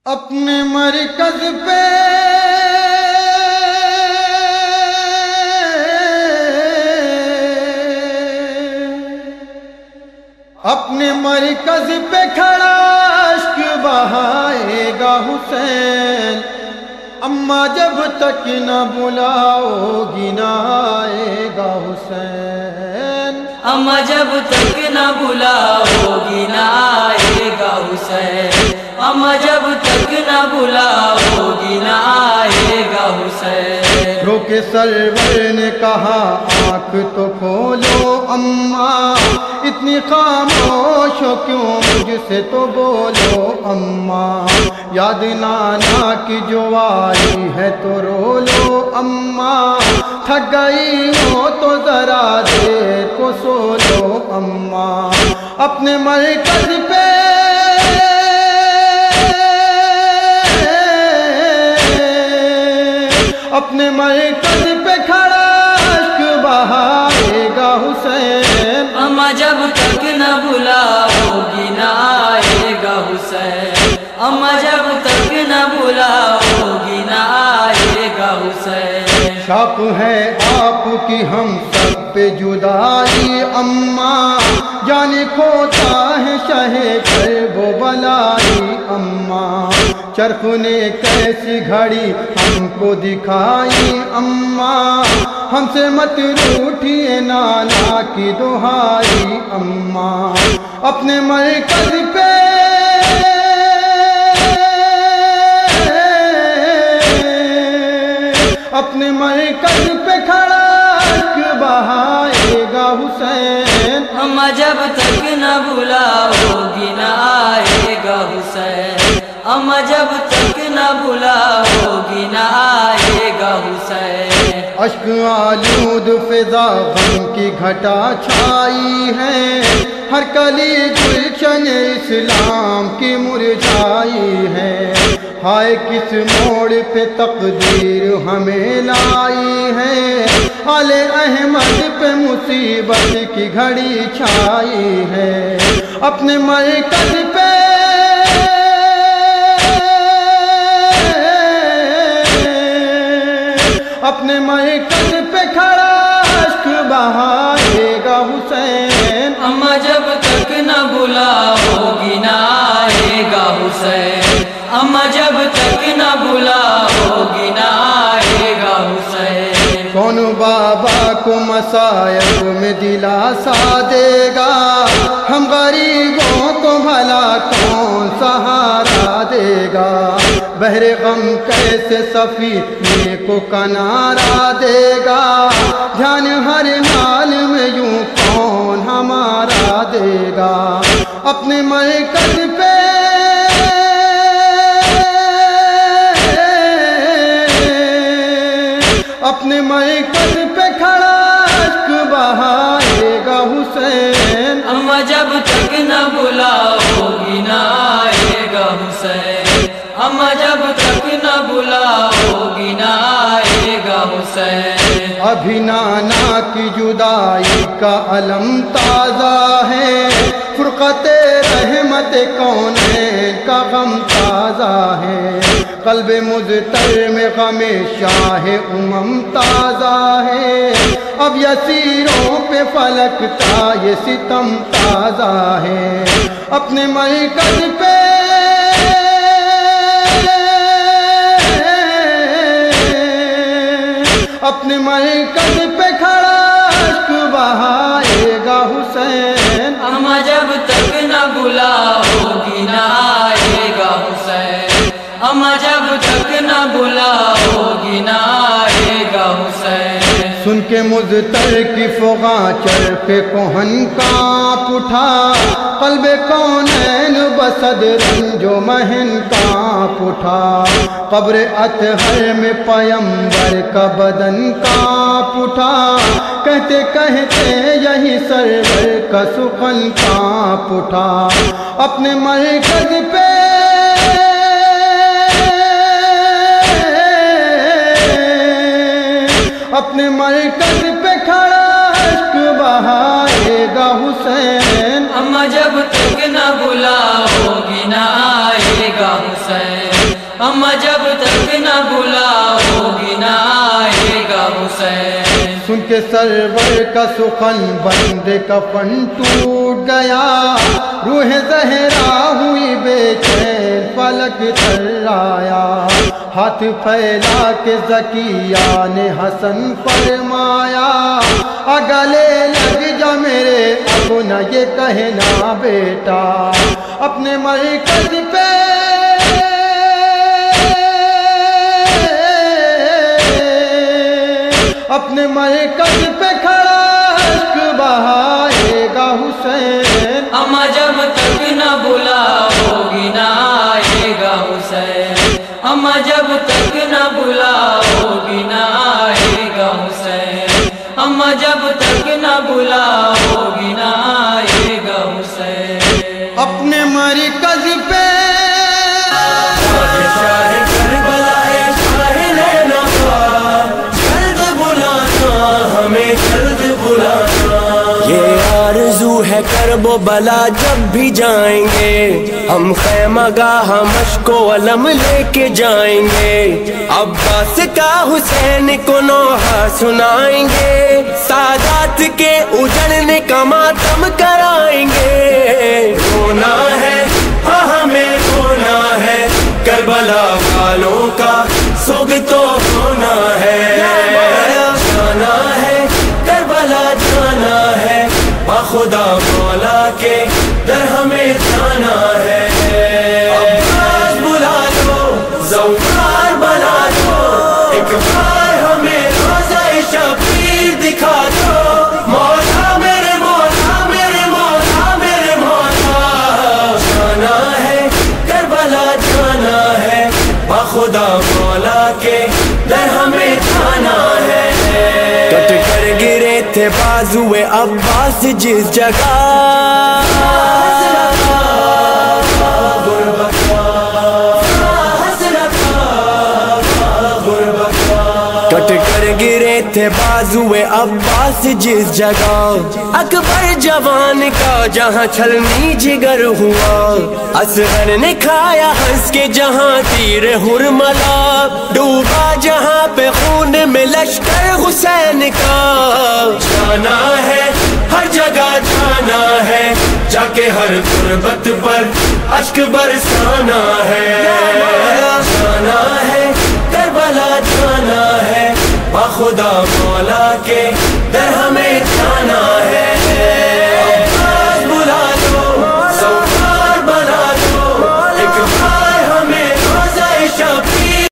اپنے مرکز پہ اپنے مرکز پہ کھڑا اشک بہائے گا حسین، اماں جب تک نہ بلاؤ گی نہ آئے گا حسین، اماں جب تک نہ بلاؤ گی نہ آئے گا حسین، اماں جب تک نہ بلاؤ گی نہ آئے گا حسین۔ رو کے سرور نے کہا آنکھ تو کھولو اماں، اتنی خاموش ہو کیوں مجھ سے تو بولو اماں، یاد نانا کی جو آئی ہے تو رو لو اماں، تھک گئی ہو تو ذرا دیر کو سو لو اماں، اپنے مرکز پہ اپنے مرکز پہ کھڑا اشک بہائے گا حسین، اماں جب تک نہ بلاؤ گی نہ آئے گا حسین، اماں جب تک نہ بلاؤ گی نہ آئے گا حسین۔ شوق ہے آپ کی ہم سب پہ جدائی اماں، جانے کھوتا ہے شہ کرب و بلائی اماں، چرخ نے کیسی گھڑی ہم کو دکھائی اماں، ہم سے مت روٹھیے نانا کی دہائی اماں، اپنے مرکز پہ اپنے مرکز پہ کھڑا اشک بہائے گا حسین، اماں جب تک نہ بلاؤ گی نہ آئے گا حسین، اماں جب تک نہ بلاؤ گی نہ آئے گا حسین۔ اشک آلود فضا غم کی گھٹا چھائی ہے، ہر کلی گلشن اسلام کی مرجھائی ہے، ہائے کس موڑ پہ تقدیر ہمیں لائی ہے، آل احمد پہ مصیبت کی گھڑی چھائی ہے، اپنے مرکز پہ اپنے مرکز پہ کھڑا اشک بہائے گا حسین، اماں جب تک نہ بلاؤ گی نہ آئے گا حسین، اماں جب تک نہ بلاؤ گی نہ آئے گا حسین۔ کون بابا کو مصائب میں دلاسا دے گا، ہم غریبوں کو بھلا کون سہارا دے گا، بحر غم کیسے سفینے کو کنارا دے گا، دھیان ہر حال میں یوں کون ہمارا دے گا، اپنے مرکز پہ اپنے مرکز پہ کھڑا اشک بہائے گا حسین، اماں جب تک نہ بلاؤ گی نہ آئے گا حسین، اماں جب تک نہ بلاؤ گی نہ آئے گا حسین۔ ابھی نانا کی جدائی کا علم تازہ ہے، فرقت رحمت کونین کا غم تازہ ہے، قلب مضطر میں غم شاہ امم تازہ ہے، اب یسیروں پہ فلک کا یہ ستم تازہ ہے، اپنے مرکز پہ اپنے مرکز پہ کھڑا اشک بہائے گا حسین، اماں جب تک نہ بلاؤ گی نہ آئے گا حسین، اماں جب تک نہ بلاؤ گی نہ آئے گا حسین۔ سن کے مضطر کی فغاں چرخ کہن کانپ اٹھا، قلب کونین بصد رنج و محن کانپ اٹھا، قبر اطہر میں پیمبر کا بدن کانپ اٹھا، کہتے کہتے یہی سرور کا سخن کانپ اٹھا، اپنے مرکز پہ اپنے مرکز پہ کھڑا اشک بہائے گا حسین، اماں جب تک نہ بلاؤ گی نہ آئے گا حسین، اما جب تک نہ بلاؤگی نہ آئے گا حسین۔ سن کے سرور کا سخن بند کفن ٹوٹ گیا، روح زہرا ہوئی بے چین فلک تھرایا، ہاتھ پھیلا کے زکیہ نے حسن فرمایا، گلے لگ جا میرے اب نہ یہ کہنا بیٹا، اپنے مرکز پہ اپنے مرکز پہ کھڑا عشق بہائے گا حسین۔ اما جب تک نہ بلاؤگی نہ آئے گا حسین، اما جب تک نہ بلاؤگی نہ آئے گا حسین، اما جب تک نہ بلاؤگی نہ آئے گا حسین۔ اپنے مرکز پہ یہ آرزو ہے کرب و بلا جب بھی جائیں گے، ہم خیمہ گاہ مشک و علم لے کے جائیں گے، عباس کا حسین کو نوحہ سنائیں گے، سادات کے اجڑنے کا ماتم کرائیں گے۔ رونا ہے ہاں ہمیں رونا ہے، کربلا والوں کا سوگ تو ہونا ہے، جانا ہے کربلا جانا ہے، خدا مولا کے در ہمیں جانا ہے۔ عباس بلا دو زوار بنا دو، ایک بار ہمیں روزہ شبیر دکھا دو، مولا میرے مولا میرے مولا میرے مولا، جانا ہے کربلا جانا ہے، خدا مولا کے در ہمیں جانا ہے۔ کٹ کر گرے تھے بازوئے عباس جس جگہ، کٹ کر گرے تھے بازوئے عباس جس جگہ، اکبر جوان کا جہاں چھلنی جگر ہوا، اصغر نے کھایا ہنس کے جہاں تیر ہرملا، ڈوبا جہاں پہ خون میں لشکر حسین کا، جانا ہے ہر جگہ جانا ہے، جا کے ہر غربت پر اشک برسانا ہے، جانا ہے کربلا جانا ہے، خدا